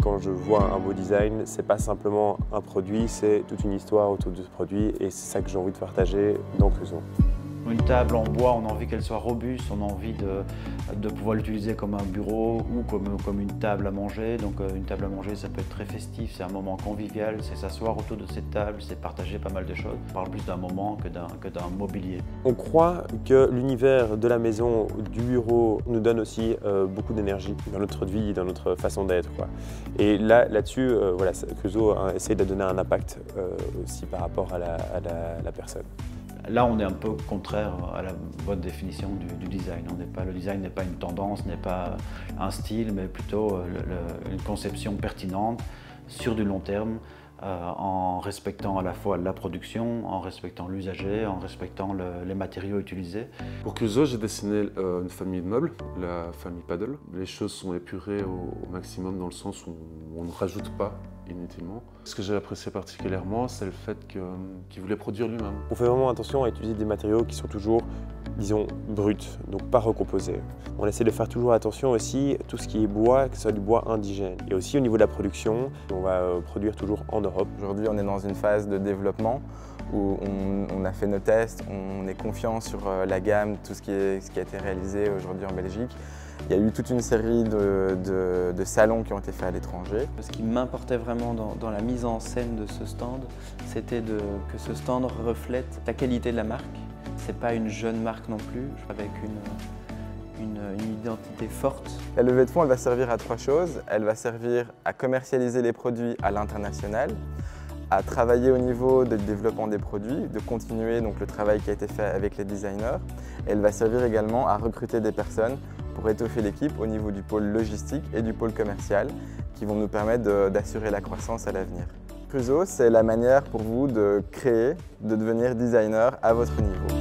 Quand je vois un beau design, c'est pas simplement un produit, c'est toute une histoire autour de ce produit et c'est ça que j'ai envie de partager dans Creusot. Une table en bois, on a envie qu'elle soit robuste, on a envie de pouvoir l'utiliser comme un bureau ou comme une table à manger. Donc une table à manger, ça peut être très festif, c'est un moment convivial, c'est s'asseoir autour de cette table, c'est partager pas mal de choses. On parle plus d'un moment que d'un mobilier. On croit que l'univers de la maison, du bureau, nous donne aussi beaucoup d'énergie dans notre vie, dans notre façon d'être. Et là-dessus, voilà, Creusot essaie de donner un impact aussi par rapport à la personne. Là, on est un peu contraire à la bonne définition du design. Le design n'est pas une tendance, n'est pas un style, mais plutôt une conception pertinente sur du long terme, en respectant à la fois la production, en respectant l'usager, en respectant les matériaux utilisés. Pour Creusot, j'ai dessiné une famille de meubles, la famille Paddle. Les choses sont épurées au maximum dans le sens où on ne rajoute pas inutilement. Ce que j'ai apprécié particulièrement, c'est le fait qu'il voulait produire lui-même. On fait vraiment attention à utiliser des matériaux qui sont toujours, disons, bruts, donc pas recomposés. On essaie de faire toujours attention aussi à tout ce qui est bois, que ce soit du bois indigène. Et aussi au niveau de la production, on va produire toujours en Europe. Aujourd'hui, on est dans une phase de développement où on a fait nos tests, on est confiant sur la gamme, tout ce qui a été réalisé aujourd'hui en Belgique. Il y a eu toute une série de salons qui ont été faits à l'étranger. Ce qui m'importait vraiment dans la mise en scène de ce stand, c'était que ce stand reflète la qualité de la marque. Ce n'est pas une jeune marque non plus, avec une identité forte. La levée de fonds, elle va servir à trois choses. Elle va servir à commercialiser les produits à l'international, à travailler au niveau du développement des produits, de continuer donc le travail qui a été fait avec les designers. Et elle va servir également à recruter des personnes pour étoffer l'équipe au niveau du pôle logistique et du pôle commercial qui vont nous permettre d'assurer la croissance à l'avenir. Creusot, c'est la manière pour vous de créer, de devenir designer à votre niveau.